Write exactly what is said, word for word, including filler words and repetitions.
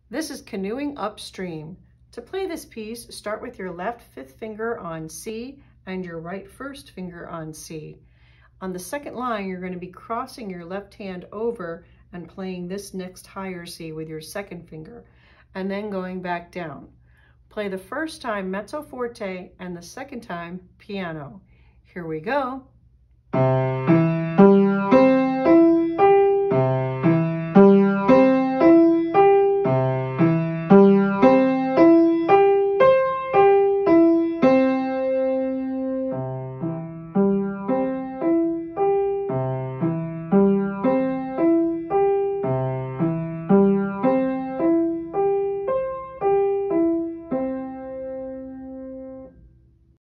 This is Canoeing Upstream. To play this piece, start with your left fifth finger on C and your right first finger on C. On the second line, you're going to be crossing your left hand over and playing this next higher C with your second finger, and then going back down. Play the first time mezzo forte and the second time piano. Here we go.